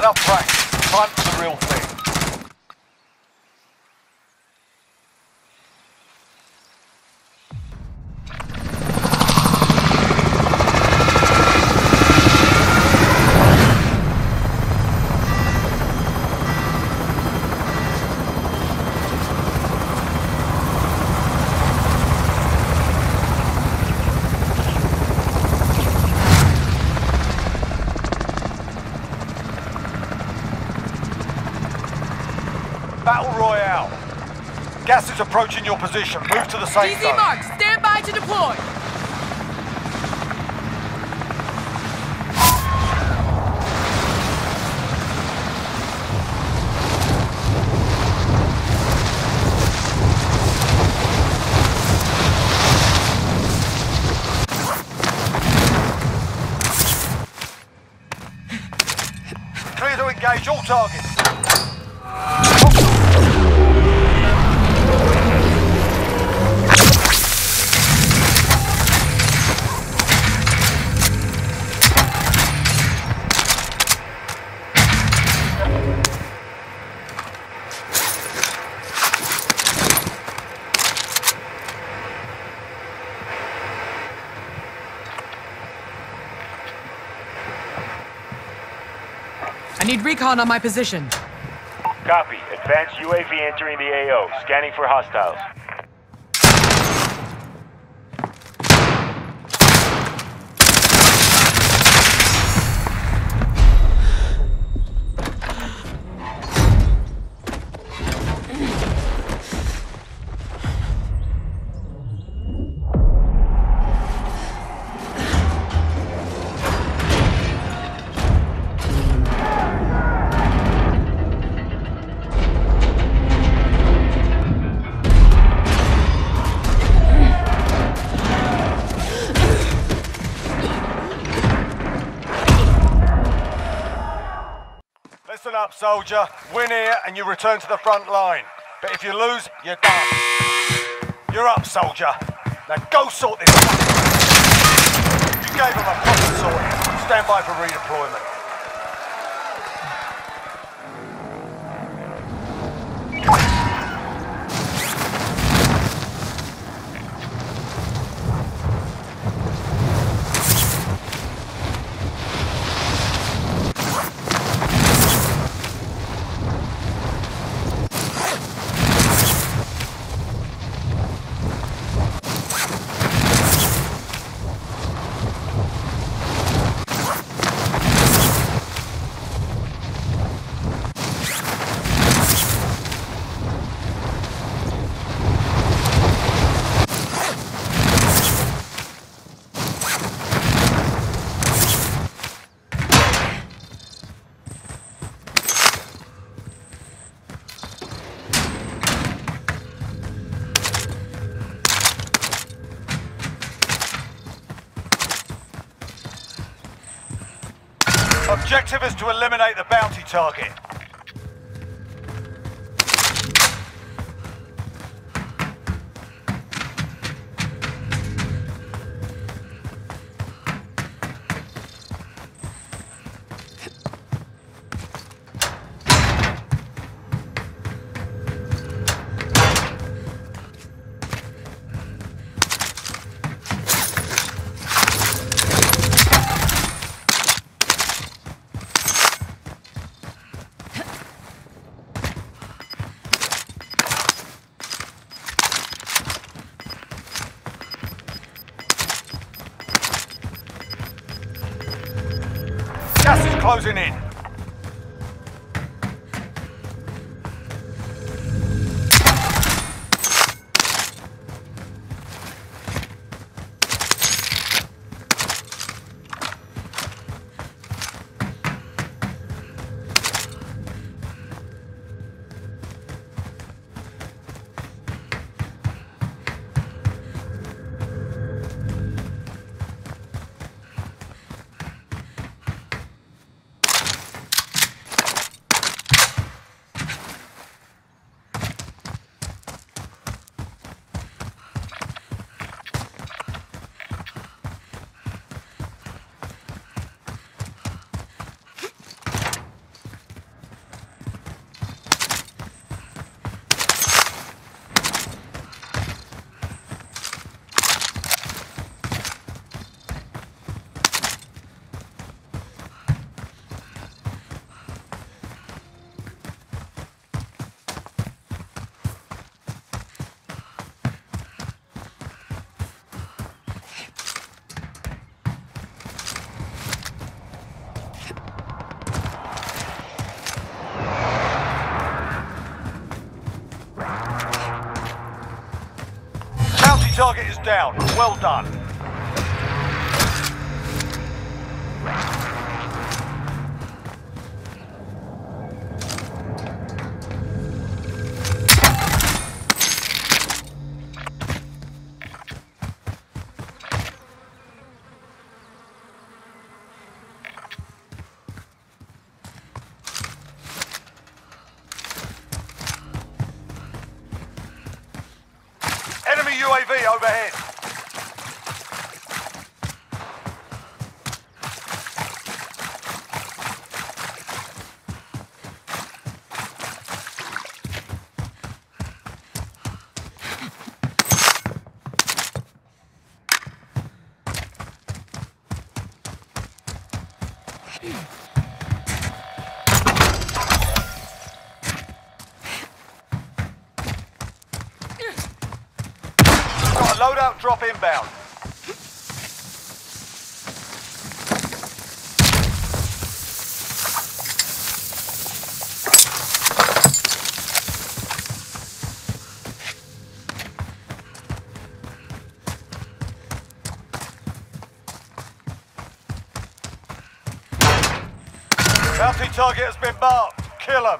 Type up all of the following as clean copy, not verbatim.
Enough practice. Time for the real thing. Battle Royale. Gas is approaching your position. Move to the safe zone. DZ marked. Stand by to deploy. Clear to engage all targets. I need recon on my position. Copy. Advanced UAV entering the AO. Scanning for hostiles. Listen up, soldier. Win here and you return to the front line. But if you lose, you're done. You're up, soldier. Now go sort this out. You gave them a proper sorting. Stand by for redeployment. Objective is to eliminate the bounty target. Gas is closing in. down. Well done. Enemy UAV overhead. Got a loadout drop inbound. Bounty target has been marked. Kill him.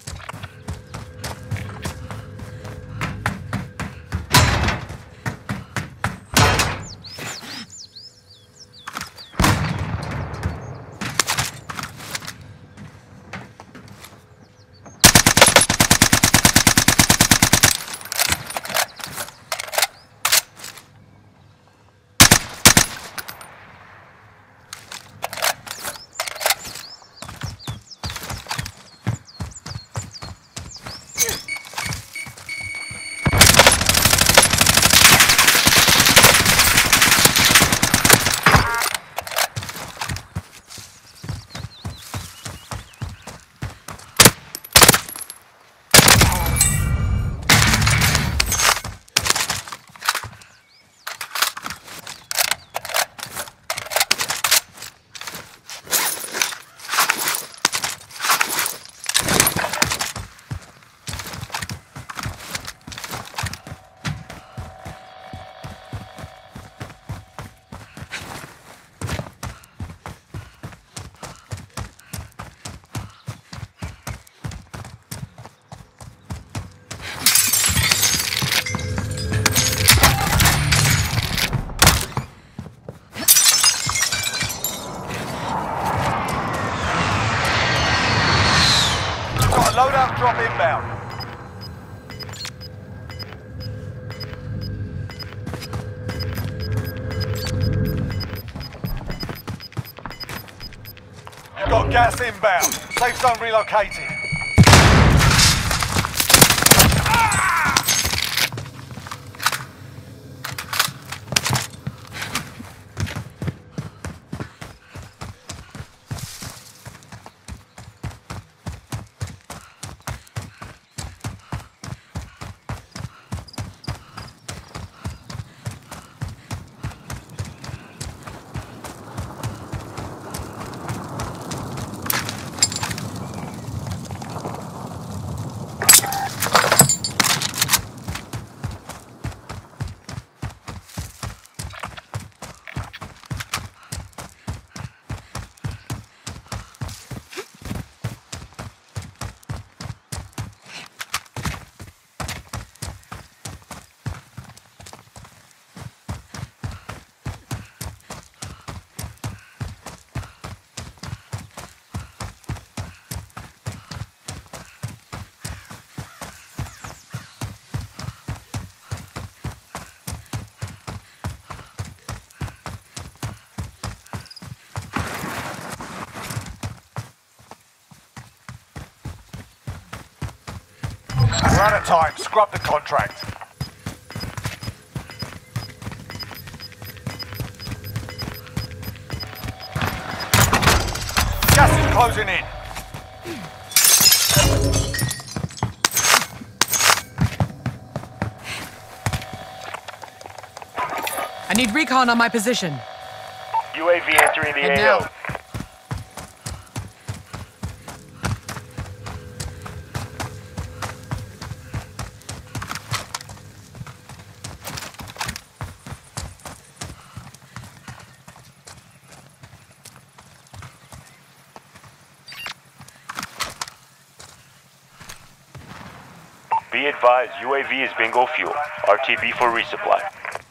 Loadout drop inbound. You've got gas inbound. Safe zone relocated. We're out of time. Scrub the contract. Gas is closing in. I need recon on my position. UAV entering the Head AO. now. advised, UAV is bingo fuel. RTB for resupply.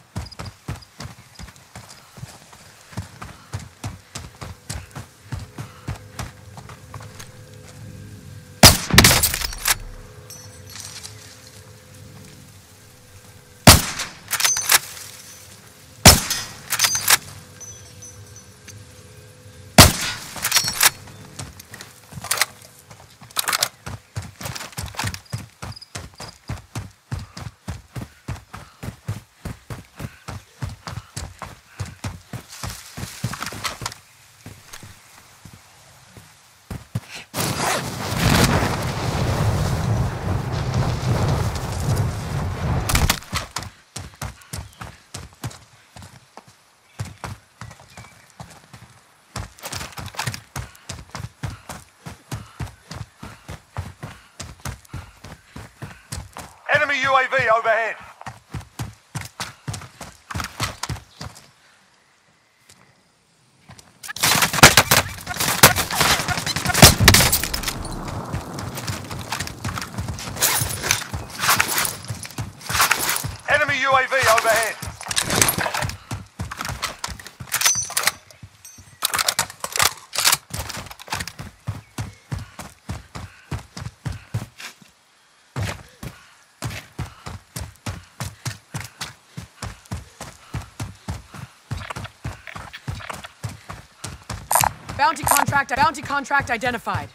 Enemy UAV overhead. Enemy UAV overhead. Bounty contract identified.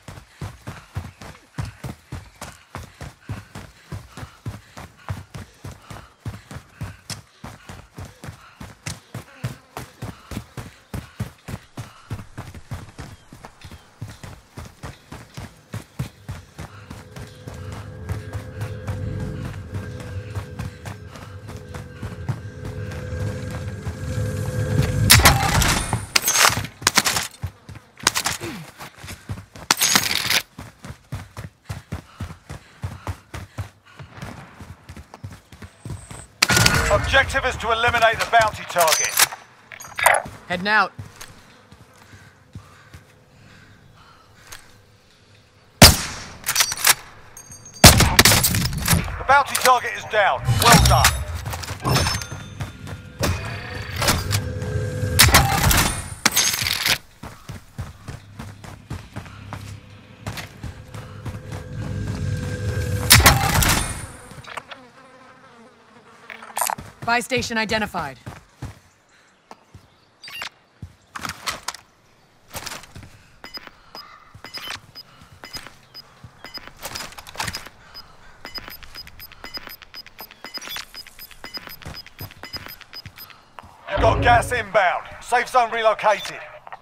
Objective is to eliminate the bounty target. Heading out. The bounty target is down. Well done. Buy station identified. You've got gas inbound. Safe zone relocated.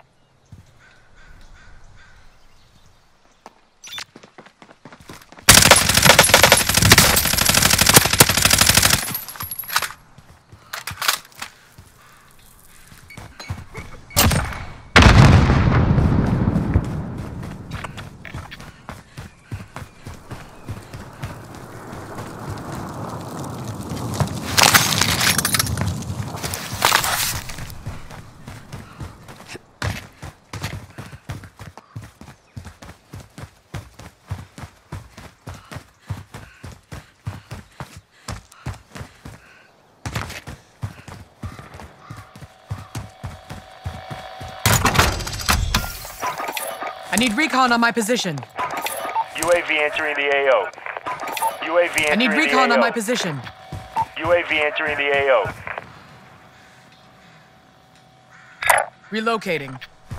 I need recon on my position. UAV entering the AO. UAV entering the AO. I need recon on my position. UAV entering the AO. Relocating.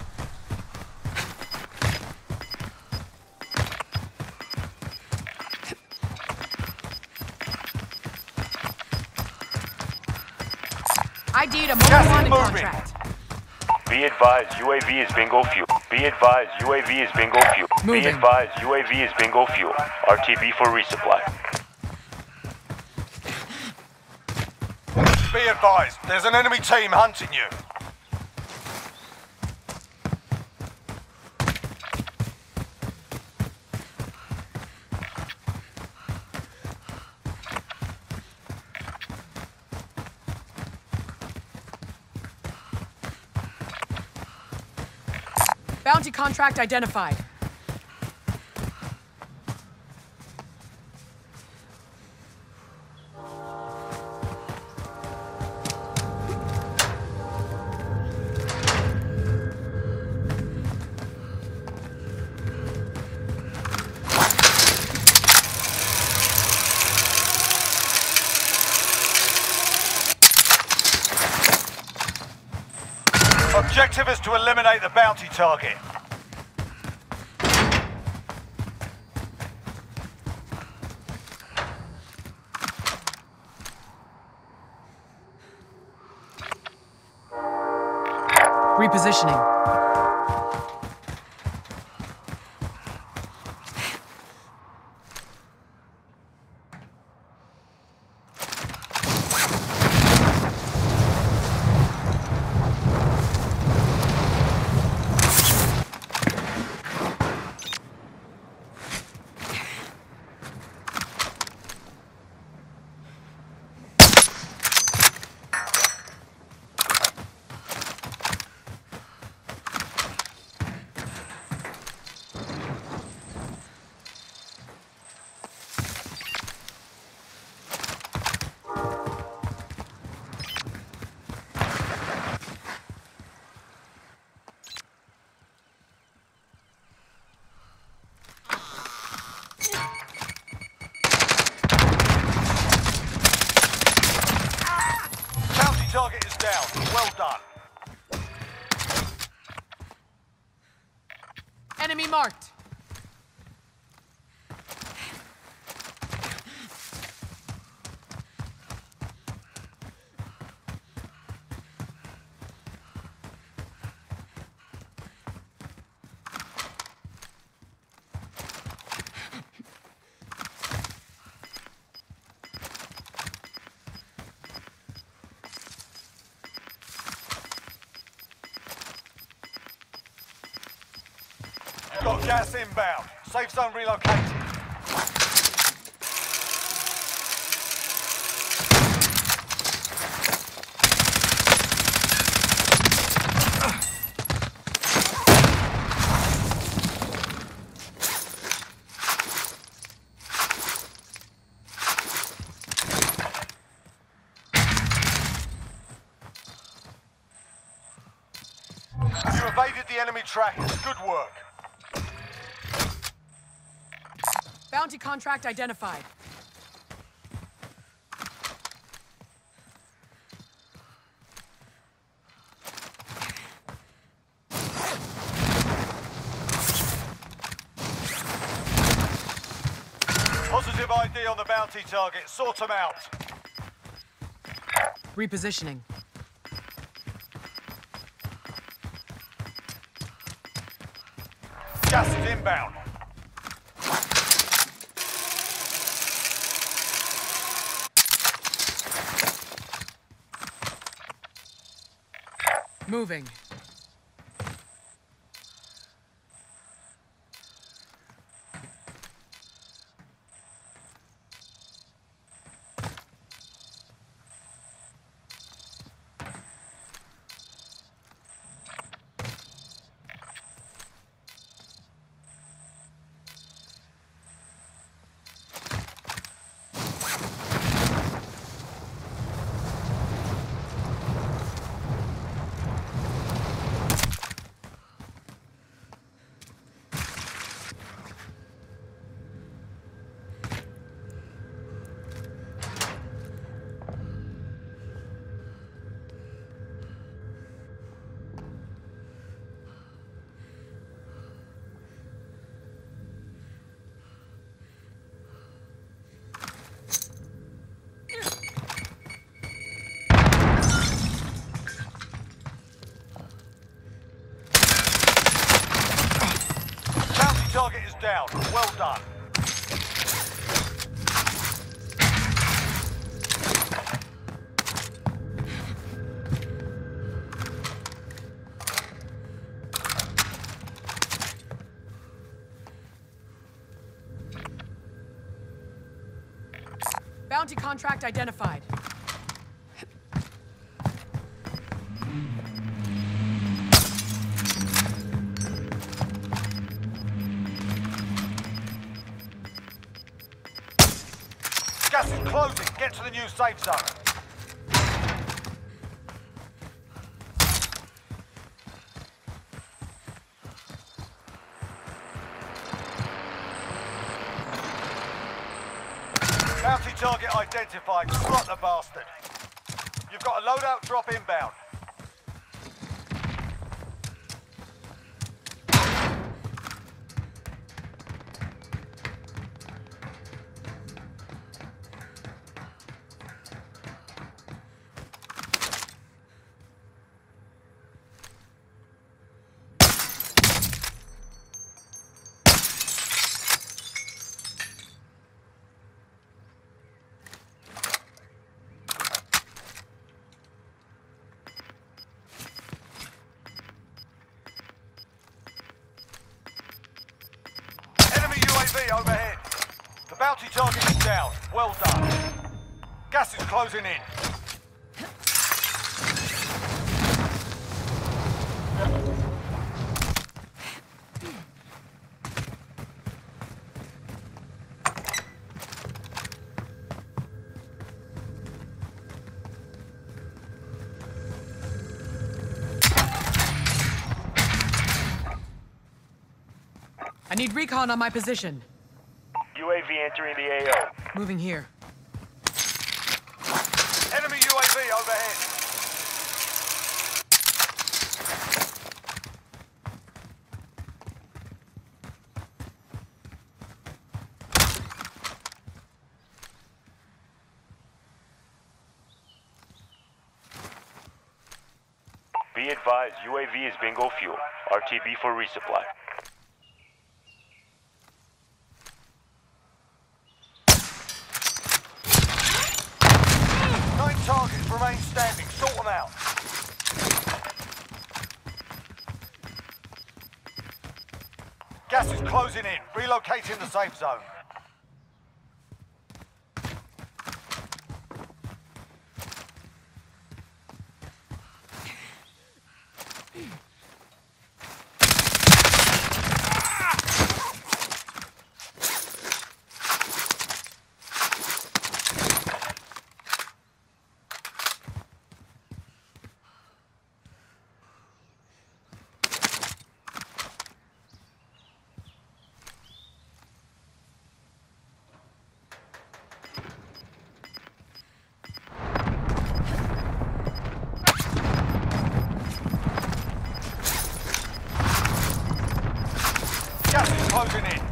ID'd a mobile wanted contract. Be advised, UAV is bingo fuel. Be advised, UAV is bingo fuel. Moving. Be advised, UAV is bingo fuel. RTB for resupply. Be advised, there's an enemy team hunting you. Bounty contract identified. Objective is to eliminate the bounty target. Repositioning. Target is down. Well done. Enemy marked. Got gas inbound. Safe zone relocated. You evaded the enemy trackers. Good work. Bounty contract identified. Positive ID on the bounty target. Sort them out. Repositioning. Gas is inbound. Moving. Target is down. Well done. Bounty contract identified. Gas is closing. Get to the new safe zone. Bounty target identified. Slot the bastard. You've got a loadout drop inbound. UAV overhead. The bounty target is down. Well done. Gas is closing in. I need recon on my position. UAV entering the AO. Moving here. Enemy UAV overhead. Be advised, UAV is bingo fuel. RTB for resupply. Targets remain standing. Sort them out. Gas is closing in. Relocating the safe zone. Gas is closing in.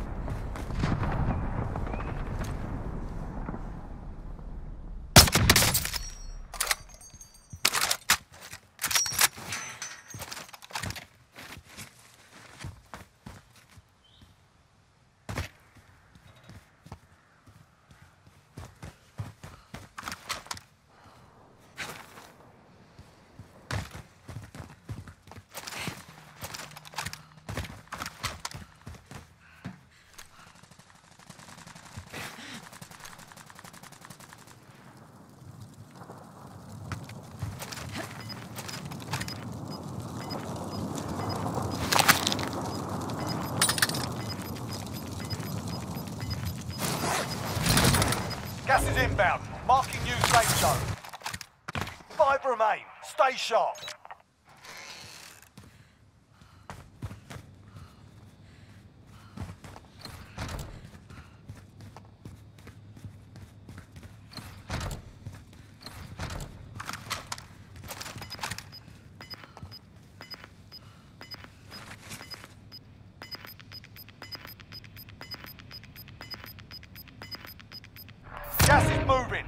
Gas is inbound. Marking new safe zone. 5 remain. Stay sharp. Gas is moving.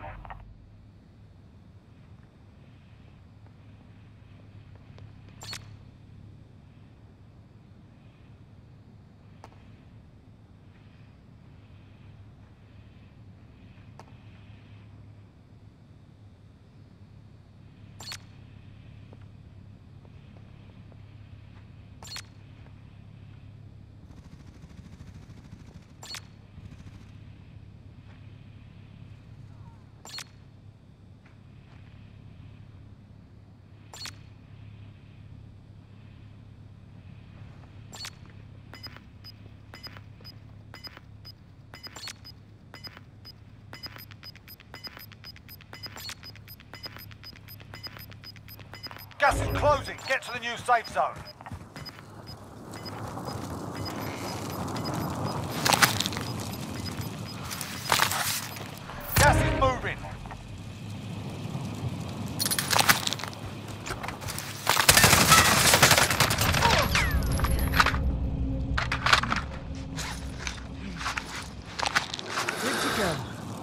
Gas is closing. Get to the new safe zone. Gas is moving. Good to go.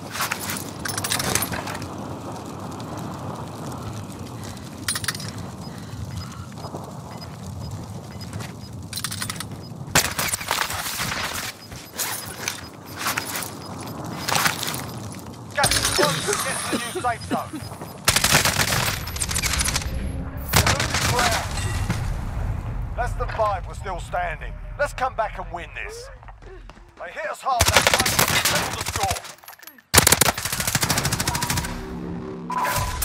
Gas is closing. Get to the new safe zone. Losing ground. Less than 5 were still standing. Let's come back and win this. They hit us hard that time. Settle the score.